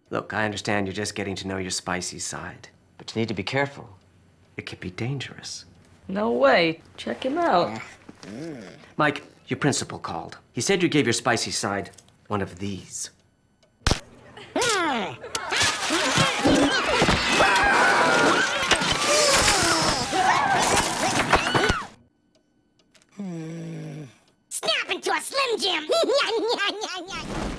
Look, I understand you're just getting to know your spicy side. But you need to be careful. It could be dangerous. No way. Check him out. Mike, your principal called. He said you gave your spicy side one of these. Snap into a Slim Jim!